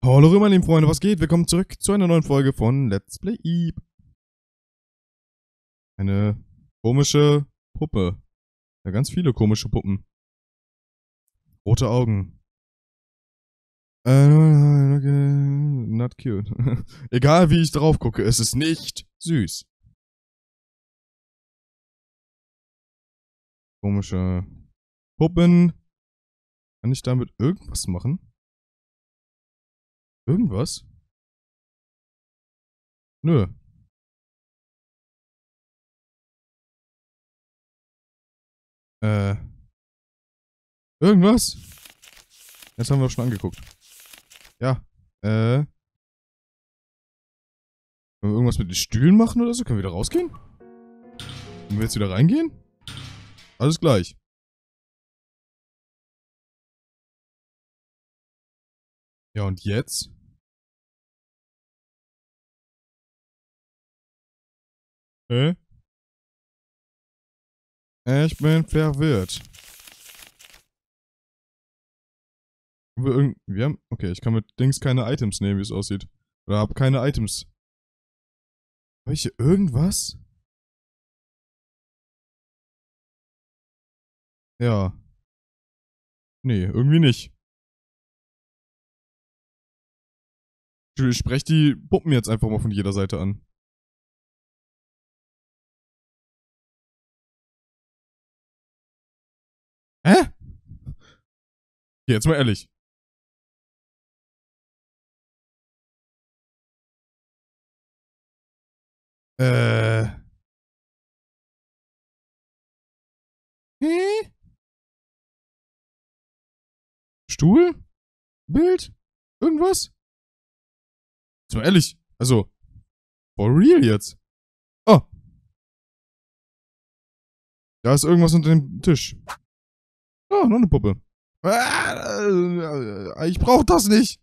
Hallo meine lieben Freunde, was geht? Willkommen zurück zu einer neuen Folge von Let's Play Eve. Eine komische Puppe. Ja, ganz viele komische Puppen. Rote Augen. Not cute. Egal wie ich drauf gucke, es ist nicht süß. Komische Puppen. Kann ich damit irgendwas machen? Irgendwas? Nö. Irgendwas? Das haben wir schon angeguckt. Ja. Können wir irgendwas mit den Stühlen machen oder so? Können wir wieder rausgehen? Können wir jetzt wieder reingehen? Alles gleich. Ja, und jetzt? Hä? Ich bin verwirrt. Wir haben... Okay, ich kann mit Dings keine Items nehmen, wie es aussieht. Oder hab keine Items. Habe ich hier irgendwas? Ja. Nee, irgendwie nicht. Ich spreche die Puppen jetzt einfach mal von jeder Seite an. Hä? Jetzt mal ehrlich. Hä? Stuhl? Bild? Irgendwas? Jetzt mal ehrlich. Also, for real jetzt. Oh. Da ist irgendwas unter dem Tisch. Oh, noch eine Puppe. Ich brauch das nicht.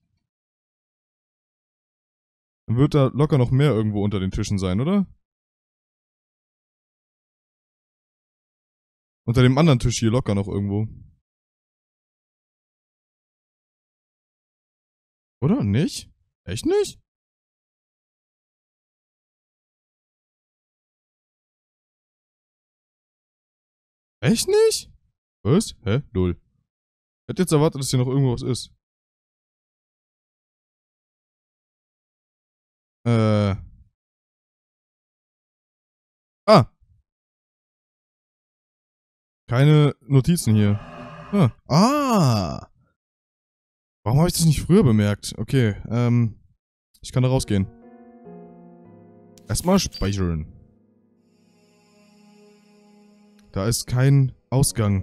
Dann wird da locker noch mehr irgendwo unter den Tischen sein, oder? Unter dem anderen Tisch hier locker noch irgendwo. Oder? Nicht? Echt nicht? Echt nicht? Was? Hä? Lol. Ich hätte jetzt erwartet, dass hier noch irgendwo was ist. Ah. Keine Notizen hier. Warum habe ich das nicht früher bemerkt? Okay, ich kann da rausgehen. Erstmal speichern. Da ist kein Ausgang.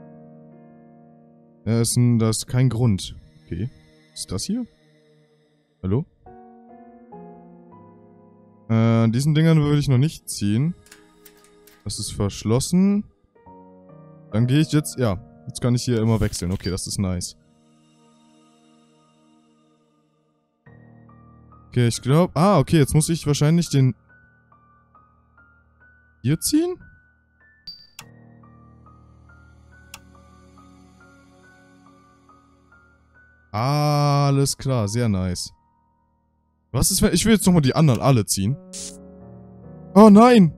Da ist kein Grund. Okay. Ist das hier? Hallo? An diesen Dingern würde ich noch nicht ziehen. Das ist verschlossen. Dann gehe ich jetzt... Ja, jetzt kann ich hier immer wechseln. Okay, das ist nice. Okay, ich glaube... Ah, okay, jetzt muss ich wahrscheinlich den... Hier ziehen? Alles klar, sehr nice. Was ist, wenn... Ich will jetzt nochmal die anderen alle ziehen. Oh nein!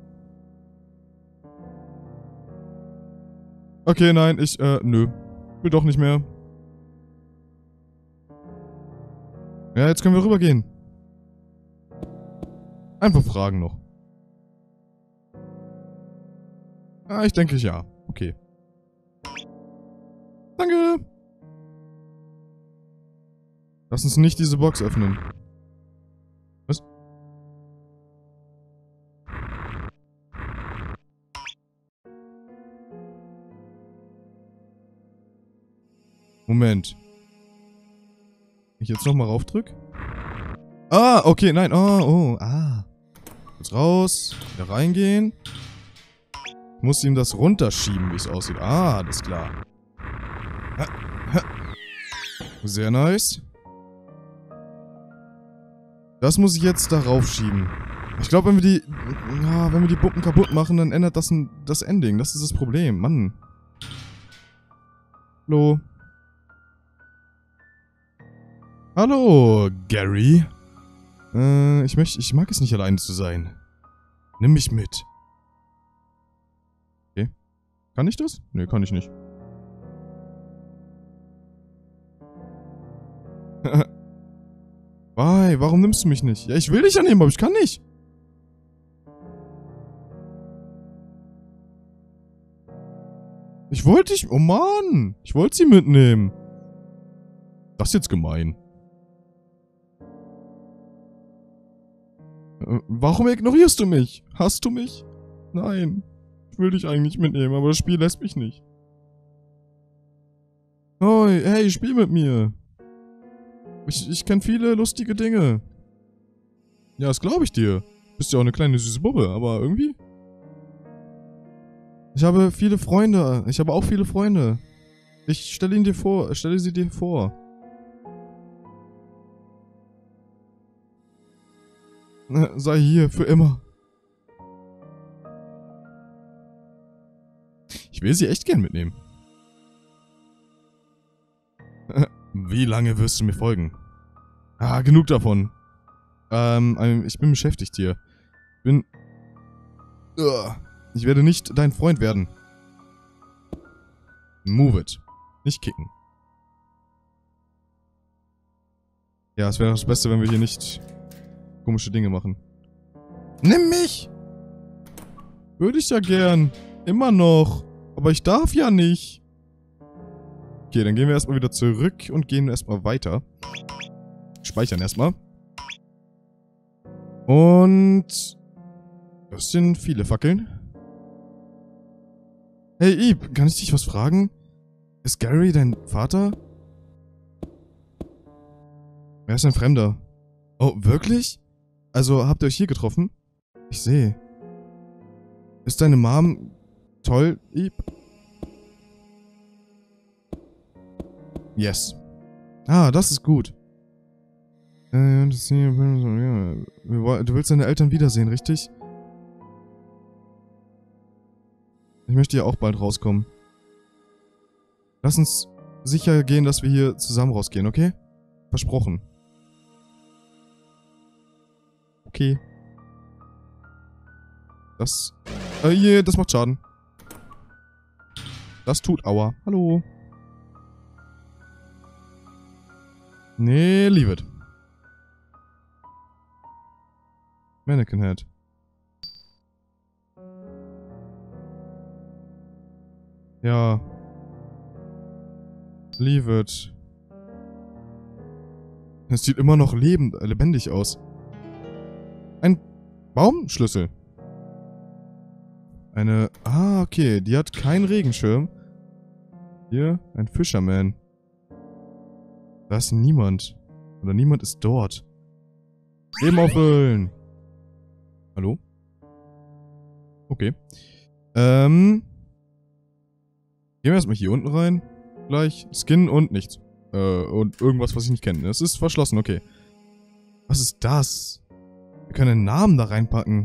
Okay, nein, nö. Will doch nicht mehr. Ja, jetzt können wir rübergehen. Einfach fragen noch. Ah, ich denke ja. Okay. Danke! Lass uns nicht diese Box öffnen. Was? Moment. Wenn ich jetzt nochmal raufdrück? Ah, okay, nein. Kurz raus. Wieder reingehen. Ich muss ihm das runterschieben, wie es aussieht. Ah, alles klar. Sehr nice. Das muss ich jetzt darauf schieben. Ich glaube, wenn wir die Puppen kaputt machen, dann ändert das das Ending. Das ist das Problem. Mann. Hallo. Hallo, Gary. Ich mag es nicht, alleine zu sein. Nimm mich mit. Okay. Kann ich das? Nee, kann ich nicht. Why? Warum nimmst du mich nicht? Ja, ich will dich annehmen, aber ich kann nicht. Ich wollte dich... Oh Mann! Ich wollte sie mitnehmen. Das ist jetzt gemein. Warum ignorierst du mich? Hasst du mich? Nein. Ich will dich eigentlich mitnehmen, aber das Spiel lässt mich nicht. Oh, hey, spiel mit mir. Ich kenne viele lustige Dinge. Ja, das glaube ich dir. Bist ja auch eine kleine süße Bubbe, aber irgendwie... Ich habe viele Freunde. Ich habe auch viele Freunde. Ich stelle ihn dir vor. Stelle sie dir vor. Sei hier für immer. Ich will sie echt gern mitnehmen. Wie lange wirst du mir folgen? Ah, genug davon. Ich bin beschäftigt hier. Ich werde nicht dein Freund werden. Move it. Nicht kicken. Ja, es wäre das Beste, wenn wir hier nicht komische Dinge machen. Nimm mich! Würde ich ja gern. Immer noch. Aber ich darf ja nicht. Okay, dann gehen wir erstmal wieder zurück und gehen erstmal weiter. Speichern erstmal. Und... Das sind viele Fackeln. Hey, Eve, kann ich dich was fragen? Ist Gary dein Vater? Er ist ein Fremder. Oh, wirklich? Also, habt ihr euch hier getroffen? Ich sehe. Ist deine Mom toll, Eve? Yes. Ah, das ist gut. Du willst deine Eltern wiedersehen, richtig? Ich möchte ja auch bald rauskommen. Lass uns sicher gehen, dass wir hier zusammen rausgehen, okay? Versprochen. Okay. Das... das macht Schaden. Das tut Aua. Hallo. Nee, leave it. Mannequin Head. Ja. Leave it. Es sieht immer noch lebendig aus. Ein Baumschlüssel. Eine... Ah, okay. Die hat keinen Regenschirm. Hier, ein Fisherman. Da ist niemand. Oder niemand ist dort. Leben auffüllen. Hallo? Okay. Gehen wir erstmal hier unten rein. Gleich. Skin und nichts. Und irgendwas, was ich nicht kenne. Es ist verschlossen, okay. Was ist das? Wir können einen Namen da reinpacken.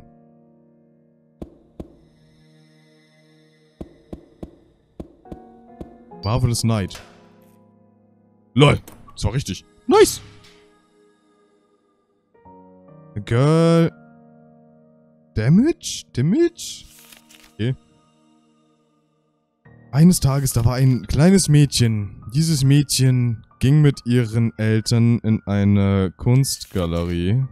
Marvelous Night. LOL. Das war richtig. Nice. Girl. Damage? Okay. Eines Tages, da war ein kleines Mädchen. Dieses Mädchen ging mit ihren Eltern in eine Kunstgalerie.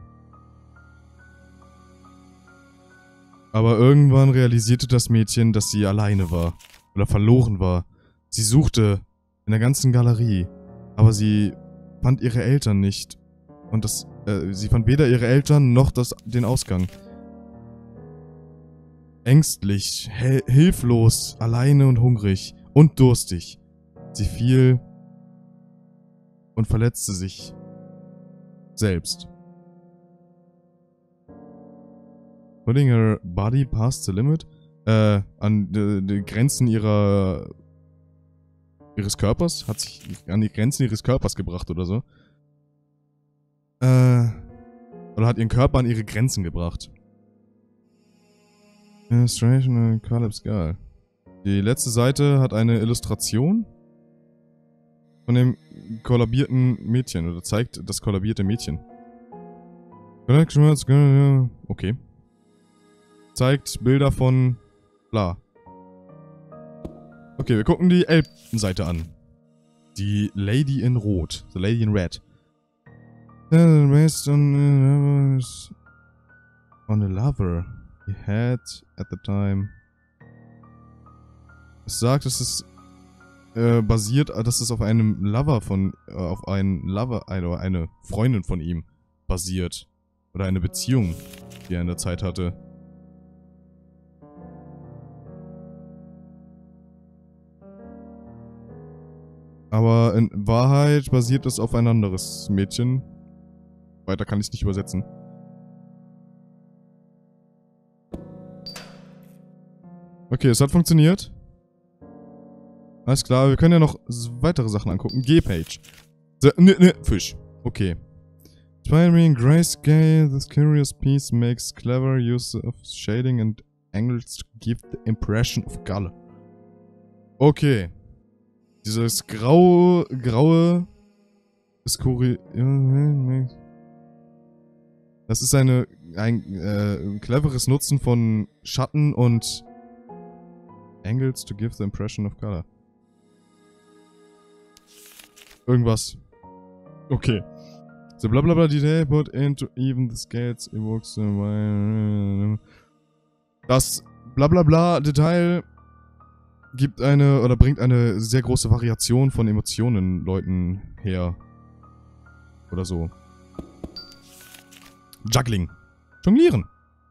Aber irgendwann realisierte das Mädchen, dass sie alleine war. Oder verloren war. Sie suchte in der ganzen Galerie. Aber sie fand ihre Eltern nicht. Und sie fand weder ihre Eltern noch den Ausgang. Ängstlich, hilflos, alleine und hungrig und durstig. Sie fiel und verletzte sich selbst. Putting her body past the limit? An die Grenzen ihres Körpers? Hat sich an die Grenzen ihres Körpers gebracht oder so. Oder hat ihren Körper an ihre Grenzen gebracht. Illustration Caleb's Girl. Die letzte Seite hat eine Illustration. von dem kollabierten Mädchen. Oder zeigt das kollabierte Mädchen. Okay. Zeigt Bilder von bla. Okay, wir gucken die Elbenseite an. Die Lady in Rot. The Lady in Red. Based on a lover he had at the time. Es sagt, dass es basiert, dass es auf einem Lover von, auf einen Lover, eine Freundin von ihm basiert. Oder eine Beziehung, die er in der Zeit hatte. Aber in Wahrheit basiert es auf ein anderes Mädchen. Weiter kann ich es nicht übersetzen. Okay, es hat funktioniert. Alles klar, wir können ja noch weitere Sachen angucken. G-Page. Fisch. Okay. Inspiring grayscale, this curious piece makes clever use of shading and angles to give the impression of color. Okay. Dieses graue das ist ein cleveres Nutzen von Schatten und angles to give the impression of color. Irgendwas. Okay. The blah blah blah detail put into even the scales evokes the... Das blah blah blah Detail gibt eine, oder bringt eine sehr große Variation von Emotionen Leuten her. Oder so. Juggling. Jonglieren.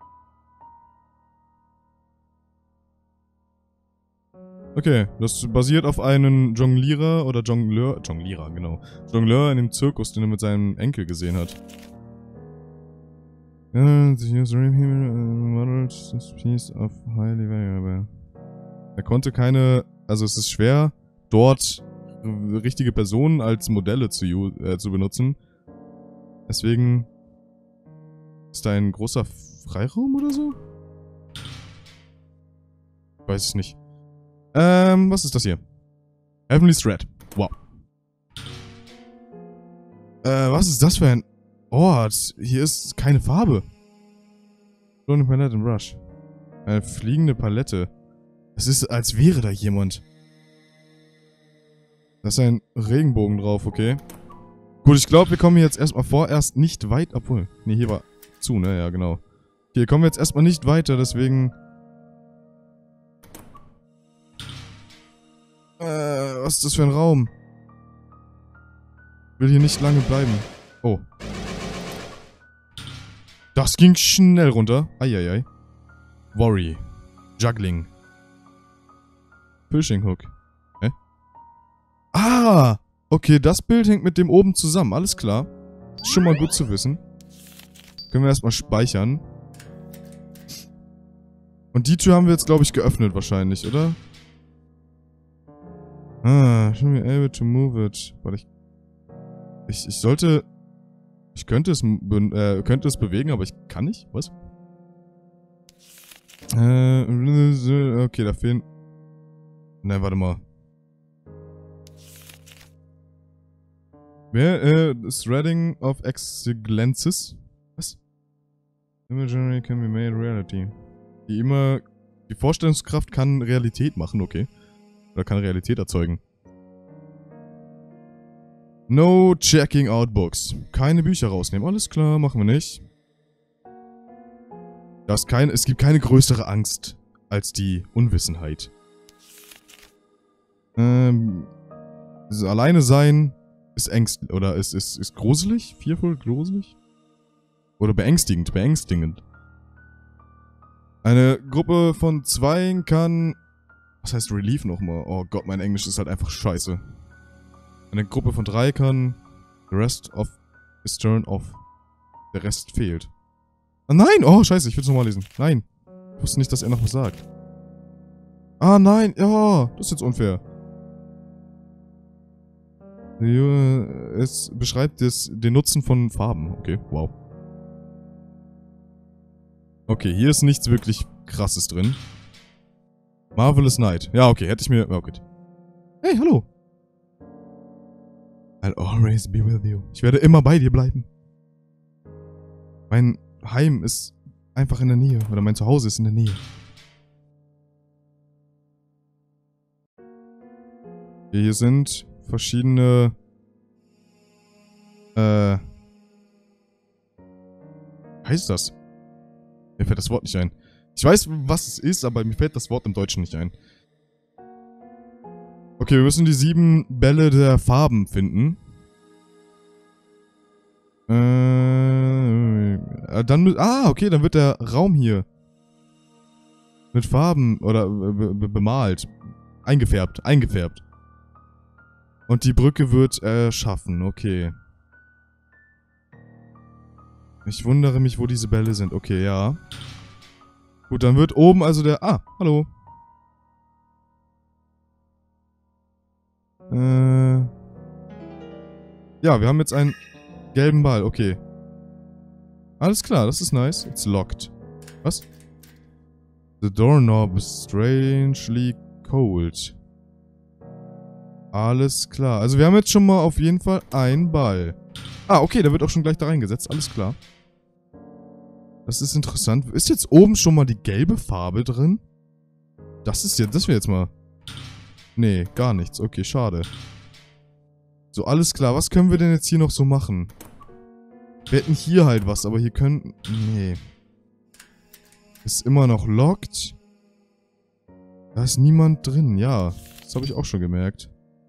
Okay, das basiert auf einem Jonglierer oder Jonglierer, genau. Jongleur in dem Zirkus, den er mit seinem Enkel gesehen hat. Er konnte keine, also es ist schwer, dort richtige Personen als Modelle zu benutzen. Deswegen ist da ein großer Freiraum oder so? Ich weiß es nicht. Was ist das hier? Heavenly Thread. Wow. Was ist das für ein Ort? Hier ist keine Farbe. Floating Palette and Brush. Eine fliegende Palette. Es ist, als wäre da jemand. Da ist ein Regenbogen drauf, okay. Gut, ich glaube, wir kommen jetzt erstmal vorerst nicht weit. Obwohl, nee, hier war zu, ne? Ja, genau. Hier kommen wir jetzt erstmal nicht weiter, deswegen... was ist das für ein Raum? Ich will hier nicht lange bleiben. Oh. Das ging schnell runter. Eieiei. Worry. Juggling. Fishing Hook. Hä? Ah! Okay, das Bild hängt mit dem oben zusammen. Alles klar. Ist schon mal gut zu wissen. Können wir erstmal speichern. Und die Tür haben wir jetzt, glaube ich, geöffnet wahrscheinlich, oder? Ah, should be able to move it. Weil ich sollte... Ich könnte es bewegen, aber ich kann nicht. Was? Okay, da fehlen... Nein, warte mal. Threading of Excellences. Was? Imagery can be made reality. Die Vorstellungskraft kann Realität machen, okay. Oder kann Realität erzeugen. No checking out books. Keine Bücher rausnehmen. Alles klar, machen wir nicht. Es gibt keine größere Angst als die Unwissenheit. Alleine sein ist ängstlich. Oder ist gruselig? Fearful? Gruselig? Oder beängstigend? Beängstigend. Eine Gruppe von 2 kann... Was heißt Relief nochmal? Oh Gott, mein Englisch ist halt einfach scheiße. Eine Gruppe von 3 kann... The rest of is turned off. Der Rest fehlt. Ah nein! Oh, scheiße, ich will es nochmal lesen. Nein. Ich wusste nicht, dass er noch was sagt. Ah nein! Ja, das ist jetzt unfair. Es beschreibt den Nutzen von Farben. Okay, wow. Okay, hier ist nichts wirklich Krasses drin. Marvelous Night. Ja, okay, hätte ich mir... Oh, gut. Hey, hallo. I'll always be with you. Ich werde immer bei dir bleiben. Mein Heim ist einfach in der Nähe. Oder mein Zuhause ist in der Nähe. Hier sind verschiedene... heißt das? Mir fällt das Wort nicht ein. Ich weiß, was es ist, aber mir fällt das Wort im Deutschen nicht ein. Okay, wir müssen die 7 Bälle der Farben finden. Okay, dann wird der Raum hier mit Farben oder bemalt. Eingefärbt. Und die Brücke wird erschaffen, okay. Ich wundere mich, wo diese Bälle sind. Okay, ja. Gut, dann wird oben also der... Ah, hallo. Ja, wir haben jetzt einen gelben Ball. Okay. Alles klar, das ist nice. It's locked. Was? The doorknob is strangely cold. Alles klar. Also wir haben jetzt schon mal auf jeden Fall einen Ball. Ah, okay, der wird auch schon gleich da reingesetzt. Alles klar. Das ist interessant. Ist jetzt oben schon mal die gelbe Farbe drin? Das wäre jetzt mal... Nee, gar nichts. Okay, schade. So, alles klar. Was können wir denn jetzt hier noch so machen? Wir hätten hier halt was, aber hier können... Nee. Ist immer noch locked. Da ist niemand drin, ja. Das habe ich auch schon gemerkt.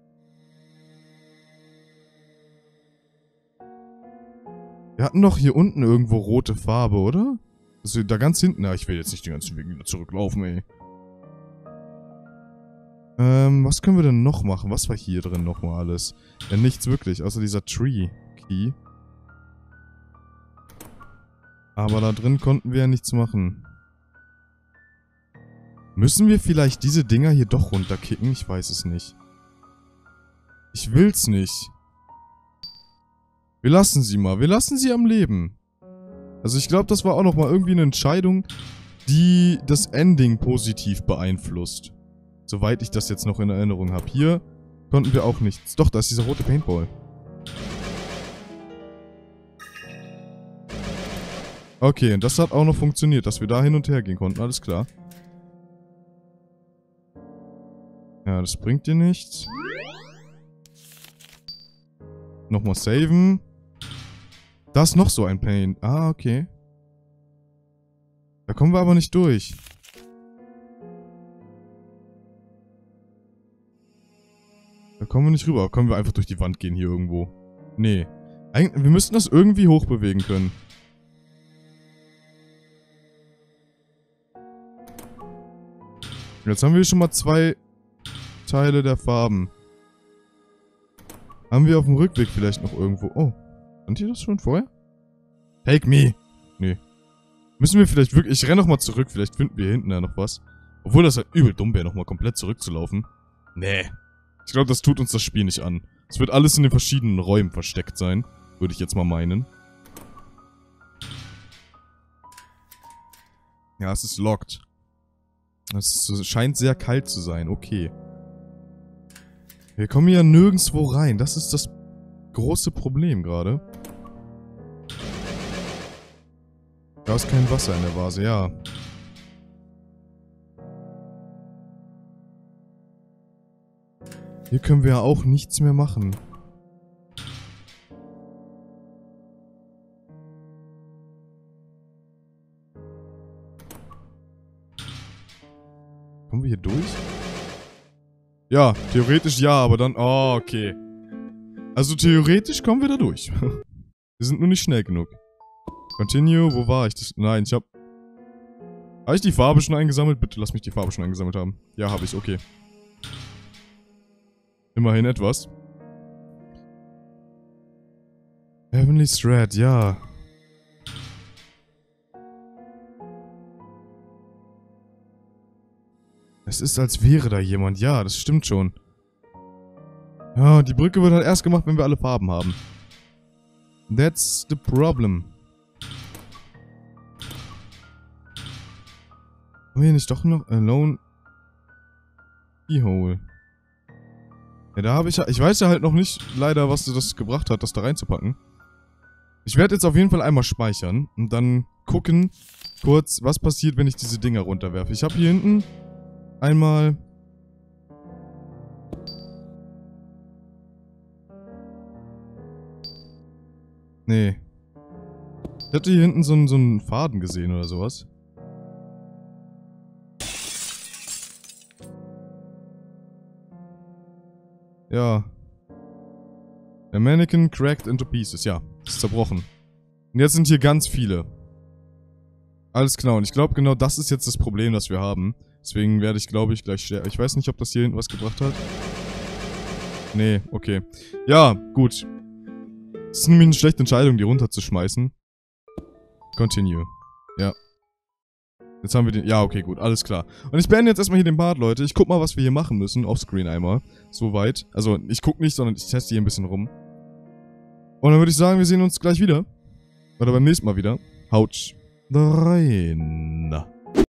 Wir hatten doch hier unten irgendwo rote Farbe, oder? Also da ganz hinten. Ja, ich will jetzt nicht den ganzen Weg wieder zurücklaufen, ey. Was können wir denn noch machen? Was war hier drin nochmal alles? Ja, nichts wirklich, außer dieser Tree-Key. Aber da drin konnten wir ja nichts machen. Müssen wir vielleicht diese Dinger hier doch runterkicken? Ich weiß es nicht. Ich will's nicht. Wir lassen sie mal. Wir lassen sie am Leben. Also ich glaube, das war auch nochmal irgendwie eine Entscheidung, die das Ending positiv beeinflusst. Soweit ich das jetzt noch in Erinnerung habe. Hier konnten wir auch nichts. Doch, da ist dieser rote Paintball. Okay, und das hat auch noch funktioniert, dass wir da hin und her gehen konnten. Alles klar. Ja, das bringt dir nichts. Nochmal saven. Da ist noch so ein Paint. Ah, okay. Da kommen wir aber nicht durch. Da kommen wir nicht rüber. Können wir einfach durch die Wand gehen hier irgendwo? Nee. Wir müssten das irgendwie hochbewegen können. Jetzt haben wir schon mal 2 Teile der Farben. Haben wir auf dem Rückweg vielleicht noch irgendwo... Oh. Fand ihr das schon vorher? Take me! Nee. Müssen wir vielleicht wirklich... Ich renne nochmal zurück. Vielleicht finden wir hier hinten ja noch was. Obwohl das halt übel dumm wäre, nochmal komplett zurückzulaufen. Nee. Ich glaube, das tut uns das Spiel nicht an. Es wird alles in den verschiedenen Räumen versteckt sein. Würde ich jetzt mal meinen. Ja, es ist locked. Es scheint sehr kalt zu sein. Okay. Wir kommen ja nirgendwo rein. Das ist das große Problem gerade. Da ist kein Wasser in der Vase, ja. Hier können wir ja auch nichts mehr machen. Kommen wir hier durch? Ja, theoretisch ja, aber dann... Oh, okay. Also theoretisch kommen wir da durch. Wir sind nur nicht schnell genug. Continue, wo war ich? Nein, ich hab... Habe ich die Farbe schon eingesammelt? Bitte lass mich die Farbe schon eingesammelt haben. Ja, habe ich, okay. Immerhin etwas. Heavenly Thread, ja. Es ist, als wäre da jemand. Ja, das stimmt schon. Ja, die Brücke wird halt erst gemacht, wenn wir alle Farben haben. That's the problem. Haben wir hier nicht doch noch Alone Keyhole? Ja, da habe ich ja... Ich weiß ja halt noch nicht, leider, was das gebracht hat, das da reinzupacken. Ich werde jetzt auf jeden Fall einmal speichern und dann gucken, kurz, was passiert, wenn ich diese Dinger runterwerfe. Ich habe hier hinten einmal... Nee. Ich hatte hier hinten so einen Faden gesehen oder sowas. Ja. Der Mannequin cracked into pieces. Ja, ist zerbrochen. Und jetzt sind hier ganz viele. Alles klar, und ich glaube, genau das ist jetzt das Problem, das wir haben. Deswegen werde ich, glaube ich, gleich sterben. Ich weiß nicht, ob das hier hinten was gebracht hat. Nee, okay. Ja, gut. Es ist nämlich eine schlechte Entscheidung, die runterzuschmeißen. Continue. Ja. Jetzt haben wir den... Ja, okay, gut, alles klar. Und ich beende jetzt erstmal hier den Part, Leute. Ich guck mal, was wir hier machen müssen. Offscreen einmal. Soweit. Also, ich guck nicht, sondern ich teste hier ein bisschen rum. Und dann würde ich sagen, wir sehen uns gleich wieder. Oder beim nächsten Mal wieder. Haut rein.